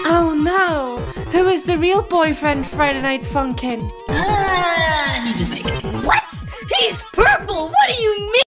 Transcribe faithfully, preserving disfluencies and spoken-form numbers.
Oh no! Who is the real boyfriend Friday Night Funkin'? Ah, he's a fake.